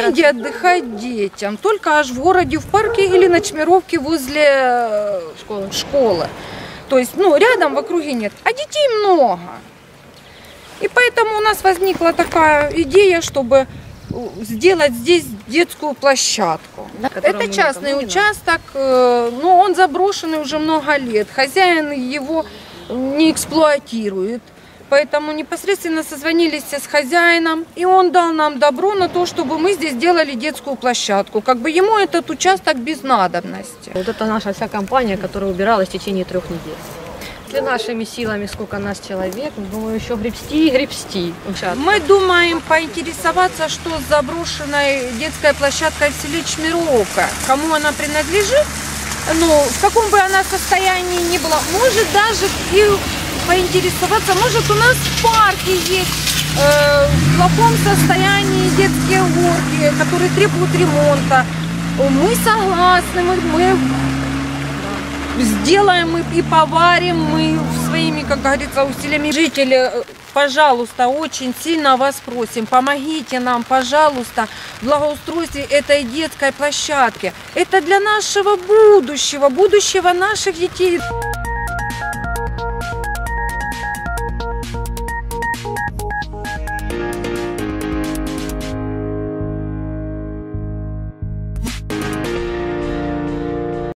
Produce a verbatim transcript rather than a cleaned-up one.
негде отдыхать детям, только аж в городе, в парке или на Чмировке возле школы. школы. То есть, ну, рядом в округе нет, а детей много. И поэтому у нас возникла такая идея, чтобы сделать здесь детскую площадку. Это частный участок, но он заброшенный уже много лет. Хозяин его не эксплуатирует. Поэтому непосредственно созвонились с хозяином, и он дал нам добро на то, чтобы мы здесь делали детскую площадку. Как бы ему этот участок без надобности. Вот это наша вся компания, которая убиралась в течение трех недель. Если нашими силами, сколько нас человек, думаю, еще гребсти и гребсти участок. Мы думаем поинтересоваться, что с заброшенной детской площадкой в селе Чмировка, кому она принадлежит, ну, в каком бы она состоянии ни была, может даже и поинтересоваться, может у нас в парке есть э, в плохом состоянии детские горки, которые требуют ремонта. Мы согласны, мы, мы сделаем и поварим, мы своими, как говорится, усилиями. Жители, пожалуйста, очень сильно вас просим, помогите нам, пожалуйста, в благоустройстве этой детской площадки. Это для нашего будущего, будущего наших детей.